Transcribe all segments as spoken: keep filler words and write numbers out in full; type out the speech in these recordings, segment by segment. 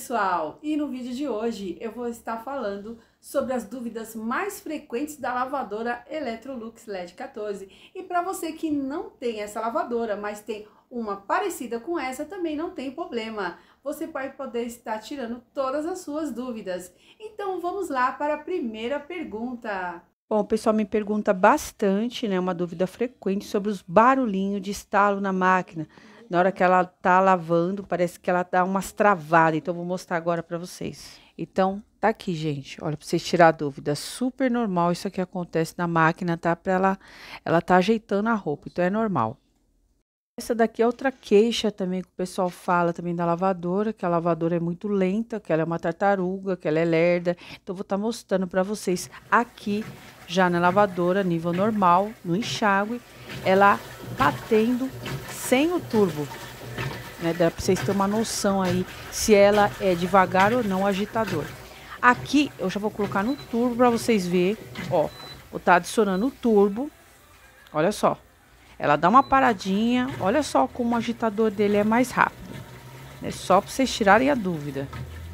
pessoal, e no vídeo de hoje eu vou estar falando sobre as dúvidas mais frequentes da lavadora Electrolux L E D quatorze. E para você que não tem essa lavadora, mas tem uma parecida com essa, também não tem problema. Você vai poder estar tirando todas as suas dúvidas. Então vamos lá para a primeira pergunta. Bom, o pessoal me pergunta bastante, né, uma dúvida frequente sobre os barulhinhos de estalo na máquina. Na hora que ela tá lavando, parece que ela dá umas travadas. Então, eu vou mostrar agora para vocês. Então, tá aqui, gente. Olha, para vocês tirar a dúvida. Super normal isso aqui acontece na máquina, tá? Para ela, ela tá ajeitando a roupa. Então, é normal. Essa daqui é outra queixa também que o pessoal fala também da lavadora, que a lavadora é muito lenta, que ela é uma tartaruga, que ela é lerda. Então, eu vou estar mostrando para vocês aqui, já na lavadora, nível normal, no enxágue, ela batendo sem o turbo, né? Dá para vocês terem uma noção aí se ela é devagar ou não o agitador. Aqui, eu já vou colocar no turbo para vocês verem, ó. Vou estar adicionando o turbo, olha só. Ela dá uma paradinha, olha só como o agitador dele é mais rápido. É só para vocês tirarem a dúvida.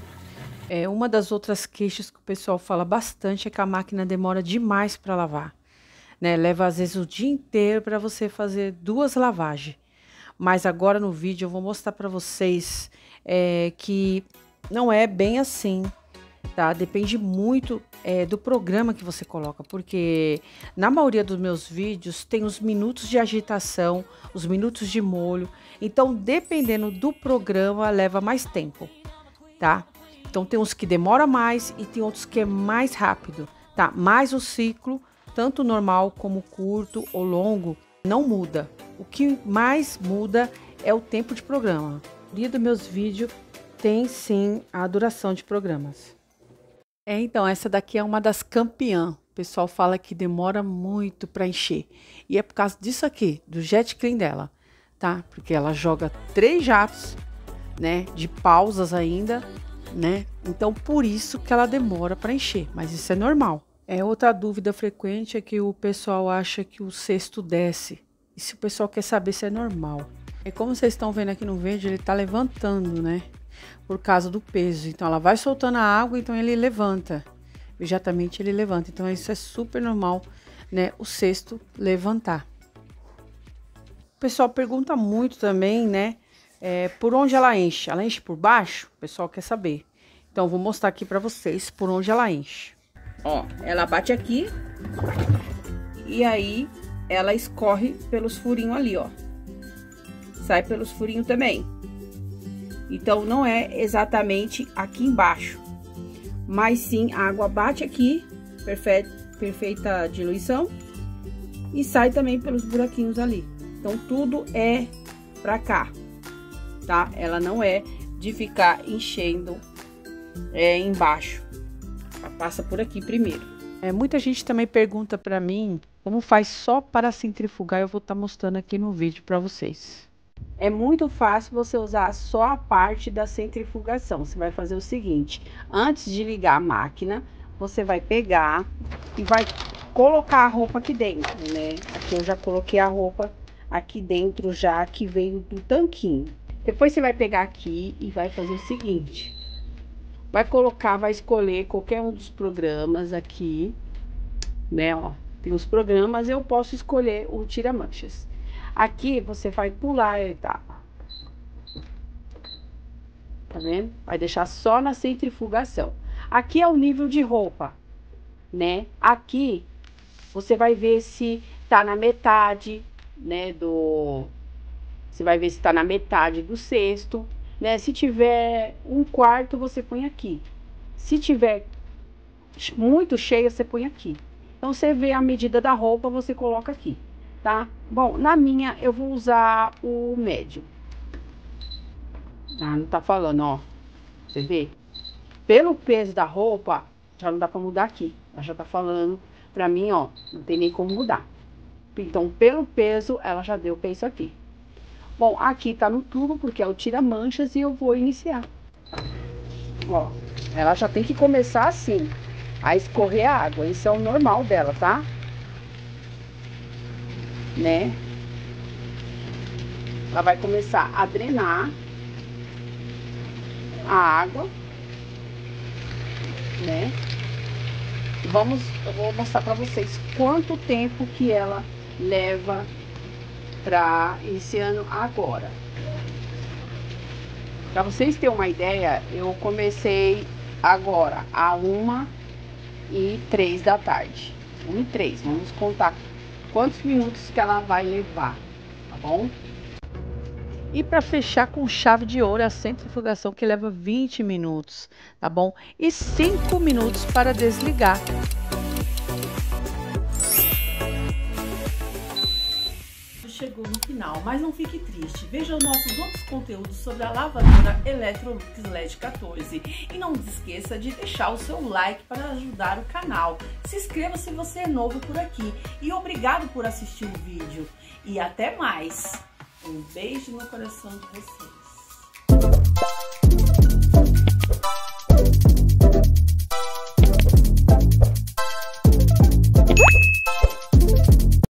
É, uma das outras queixas que o pessoal fala bastante é que a máquina demora demais para lavar. Né? Leva às vezes o dia inteiro para você fazer duas lavagens. Mas agora no vídeo eu vou mostrar para vocês é, que não é bem assim. Tá? Depende muito é, do programa que você coloca, porque na maioria dos meus vídeos tem os minutos de agitação, os minutos de molho, então dependendo do programa leva mais tempo, tá? Então tem uns que demora mais e tem outros que é mais rápido, tá? Mas o ciclo, tanto normal como curto ou longo, não muda. O que mais muda é o tempo de programa. A maioria dos meus vídeos tem sim a duração de programas. É, então, essa daqui é uma das campeãs. O pessoal fala que demora muito para encher. E é por causa disso aqui, do jet clean dela, tá? Porque ela joga três jatos, né? De pausas ainda, né? Então, por isso que ela demora para encher. Mas isso é normal. É, outra dúvida frequente é que o pessoal acha que o cesto desce. E se o pessoal quer saber se é normal. É como vocês estão vendo aqui no vídeo, ele tá levantando, né? Por causa do peso. Então, ela vai soltando a água, então ele levanta. Imediatamente ele levanta. Então, isso é super normal, né? O cesto levantar. O pessoal pergunta muito também, né? É, por onde ela enche? Ela enche por baixo? O pessoal quer saber. Então, eu vou mostrar aqui pra vocês por onde ela enche. Ó, ela bate aqui. E aí, ela escorre pelos furinhos ali, ó. Sai pelos furinhos também. Então, não é exatamente aqui embaixo, mas sim, a água bate aqui, perfeita, perfeita diluição, e sai também pelos buraquinhos ali. Então, tudo é pra cá, tá? Ela não é de ficar enchendo é, embaixo, ela passa por aqui primeiro. É, muita gente também pergunta pra mim como faz só para centrifugar, eu vou estar mostrando aqui no vídeo pra vocês. É muito fácil você usar só a parte da centrifugação. Você vai fazer o seguinte: antes de ligar a máquina, você vai pegar e vai colocar a roupa aqui dentro, né? Aqui eu já coloquei a roupa aqui dentro já, que veio do tanquinho. Depois você vai pegar aqui e vai fazer o seguinte: vai colocar, vai escolher qualquer um dos programas aqui, né? Ó, tem os programas, eu posso escolher o tira-manchas. Aqui você vai pular a etapa, tá vendo? Vai deixar só na centrifugação. Aqui é o nível de roupa, né? Aqui você vai ver se tá na metade, né? Do, você vai ver se tá na metade do cesto, né? Se tiver um quarto, você põe aqui. Se tiver muito cheio, você põe aqui. Então, você vê a medida da roupa, você coloca aqui. Tá? Bom, na minha eu vou usar o médio. Ah, não tá falando, ó. Você vê? Pelo peso da roupa, já não dá pra mudar aqui. Ela já tá falando pra mim, ó, não tem nem como mudar. Então, pelo peso, ela já deu peso aqui. Bom, aqui tá no tubo, porque é o tira-manchas, e eu vou iniciar. Ó, ela já tem que começar assim, a escorrer a água. Esse é o normal dela, tá? Né? Ela vai começar a drenar a água né? Vamos, eu vou mostrar pra vocês quanto tempo que ela leva pra esse ano agora. Pra vocês terem uma ideia, eu comecei agora a uma e três da tarde. Uma e três, vamos contar quantos minutos que ela vai levar, tá bom? E para fechar com chave de ouro, a centrifugação, que leva vinte minutos, tá bom? E cinco minutos para desligar. Chegou no final, mas não fique triste. Veja os nossos outros conteúdos sobre a lavadora Electrolux L E D quatorze. E não se esqueça de deixar o seu like para ajudar o canal. Se inscreva se você é novo por aqui. E obrigado por assistir o vídeo. E até mais. Um beijo no coração de vocês.